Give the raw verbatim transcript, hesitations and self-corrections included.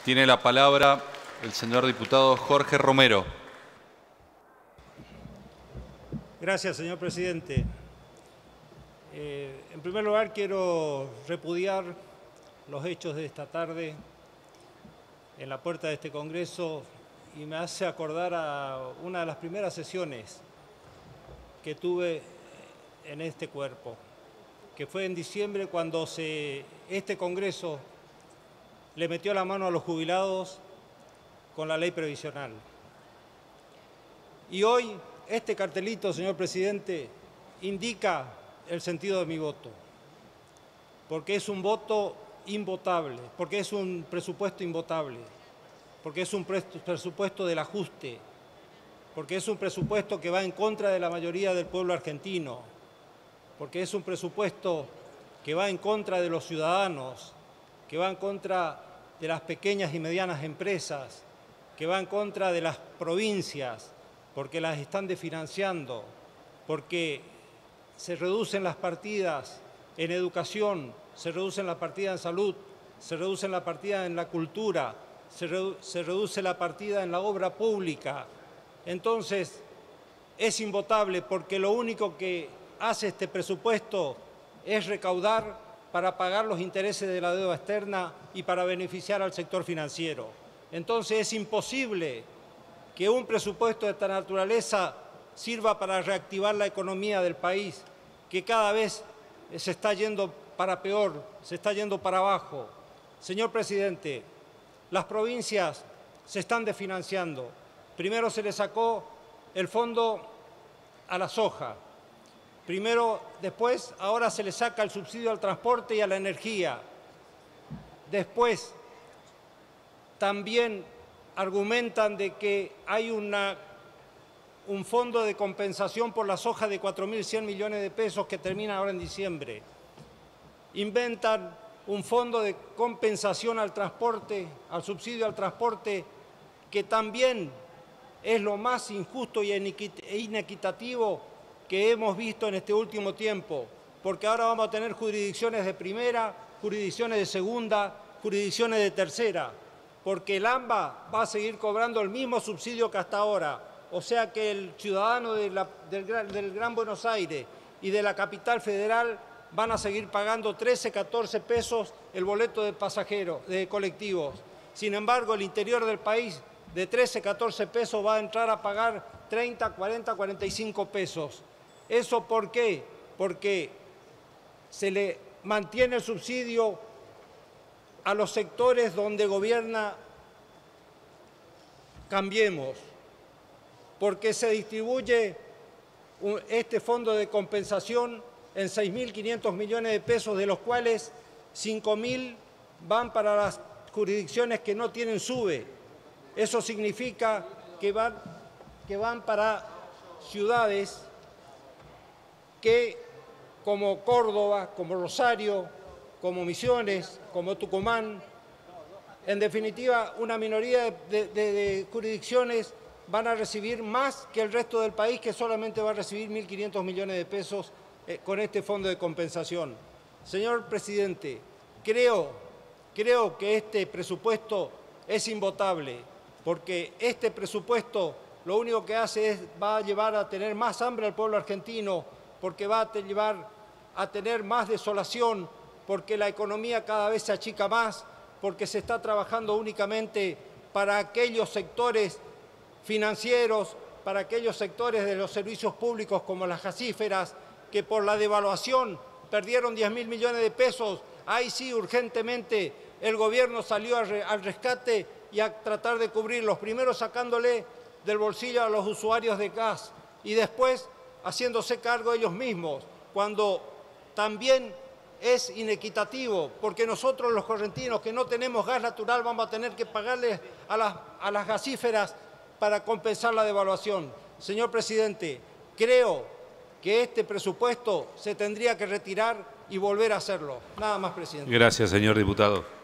Tiene la palabra el señor diputado Jorge Romero. Gracias, señor presidente. Eh, en primer lugar, quiero repudiar los hechos de esta tarde en la puerta de este Congreso y me hace acordar a una de las primeras sesiones que tuve en este cuerpo, que fue en diciembre cuando se, este Congreso le metió la mano a los jubilados con la ley previsional. Y hoy este cartelito, señor presidente, indica el sentido de mi voto, porque es un voto invotable, porque es un presupuesto invotable, porque es un presupuesto del ajuste, porque es un presupuesto que va en contra de la mayoría del pueblo argentino, porque es un presupuesto que va en contra de los ciudadanos, que va en contra de las pequeñas y medianas empresas, que va en contra de las provincias, porque las están desfinanciando, porque se reducen las partidas en educación, se reducen las partidas en salud, se reducen las partidas en la cultura, se, redu se reduce la partida en la obra pública. Entonces, es invotable porque lo único que hace este presupuesto es recaudar para pagar los intereses de la deuda externa y para beneficiar al sector financiero. Entonces, es imposible que un presupuesto de esta naturaleza sirva para reactivar la economía del país, que cada vez se está yendo para peor, se está yendo para abajo. Señor presidente, las provincias se están desfinanciando. Primero se le sacó el fondo a la soja. Primero, después, ahora se le saca el subsidio al transporte y a la energía. Después, también argumentan de que hay una, un fondo de compensación por la soja de cuatro mil cien millones de pesos que termina ahora en diciembre. Inventan un fondo de compensación al transporte, al subsidio al transporte, que también es lo más injusto y inequitativo que hemos visto en este último tiempo, porque ahora vamos a tener jurisdicciones de primera, jurisdicciones de segunda, jurisdicciones de tercera, porque el AMBA va a seguir cobrando el mismo subsidio que hasta ahora, o sea que el ciudadano de la, del, del Gran Buenos Aires y de la capital federal van a seguir pagando trece, catorce pesos el boleto de pasajeros, de colectivos. Sin embargo, el interior del país de trece, catorce pesos va a entrar a pagar treinta, cuarenta, cuarenta y cinco pesos. ¿Eso por qué? Porque se le mantiene el subsidio a los sectores donde gobierna Cambiemos, porque se distribuye este fondo de compensación en seis mil quinientos millones de pesos, de los cuales cinco mil van para las jurisdicciones que no tienen SUBE. Eso significa que van, que van para ciudades que, como Córdoba, como Rosario, como Misiones, como Tucumán, en definitiva, una minoría de, de, de jurisdicciones van a recibir más que el resto del país, que solamente va a recibir mil quinientos millones de pesos eh, con este fondo de compensación. Señor presidente, creo, creo que este presupuesto es invotable, porque este presupuesto lo único que hace es, va a llevar a tener más hambre al pueblo argentino, porque va a llevar a tener más desolación, porque la economía cada vez se achica más, porque se está trabajando únicamente para aquellos sectores financieros, para aquellos sectores de los servicios públicos como las gasíferas, que por la devaluación perdieron diez mil millones de pesos. Ahí sí, urgentemente, el gobierno salió al rescate y a tratar de cubrirlos, primero sacándole del bolsillo a los usuarios de gas y después haciéndose cargo ellos mismos, cuando también es inequitativo, porque nosotros los correntinos que no tenemos gas natural vamos a tener que pagarle a las, a las gasíferas para compensar la devaluación. Señor presidente, creo que este presupuesto se tendría que retirar y volver a hacerlo. Nada más, presidente. Gracias, señor diputado.